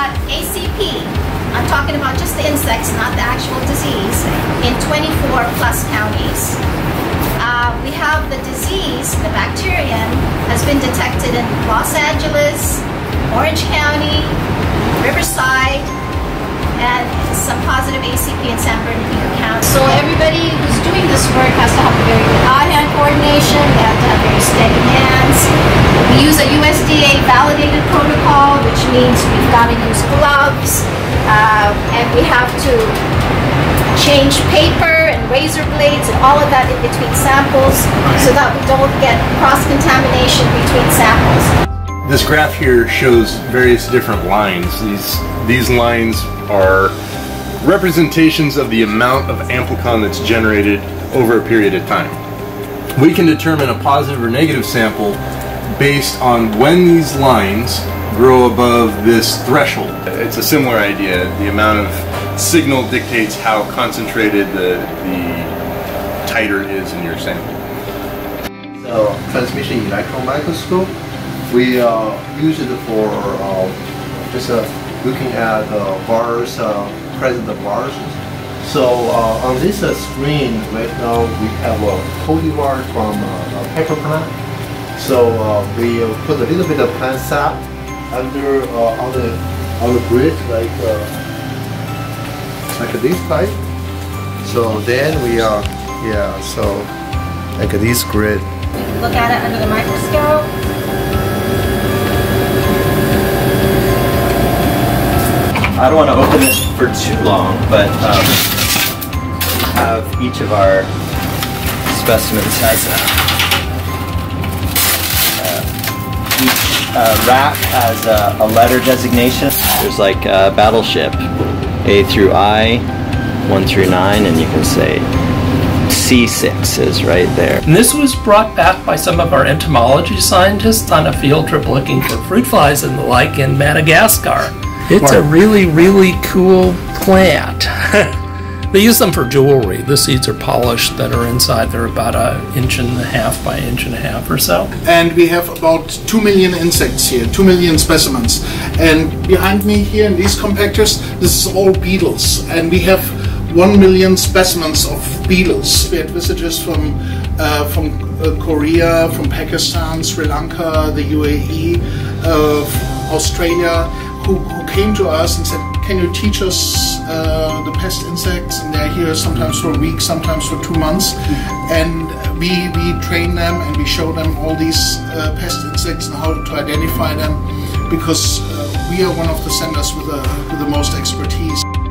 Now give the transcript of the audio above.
ACP, I'm talking about just the insects, not the actual disease, in 24 plus counties. We have the disease, the bacterium, has been detected in Los Angeles, Orange County, Riverside, and some positive ACP in San Bernardino County. So everybody who's doing this work has to have a very good eye-hand coordination, they have to have very steady hands. We use a USDA validated protocol, which means we've got to use gloves, and we have to change paper and razor blades and all of that in between samples so that we don't get cross-contamination between samples. This graph here shows various different lines. These lines are representations of the amount of amplicon that's generated over a period of time. We can determine a positive or negative sample based on when these lines grow above this threshold. It's a similar idea. The amount of signal dictates how concentrated the titer is in your sample. So, transmission electron microscope, we use it for just looking at bars, present bars. So on this screen right now we have a cultivar from a pepper plant. So we put a little bit of plant sap under on the grid like this type. So then we so like this grid. You can look at it under the microscope. I don't want to open this for too long, but have each of our specimens has each rack has a letter designation. There's like a battleship, A through I, 1 through 9, and you can say C6 is right there. And this was brought back by some of our entomology scientists on a field trip looking for fruit flies and the like in Madagascar. It's a really, really cool plant. They use them for jewelry. The seeds are polished that are inside. They're about 1.5 inches by 1.5 inches or so. And we have about 2 million insects here, 2 million specimens. And behind me here in these compactors, this is all beetles. And we have 1 million specimens of beetles. We had visitors from Korea, from Pakistan, Sri Lanka, the UAE, Australia, who came to us and said, can you teach us the pest insects? And they're here sometimes for a week, sometimes for 2 months. And we train them and we show them all these pest insects and how to identify them, because we are one of the centers with the most expertise.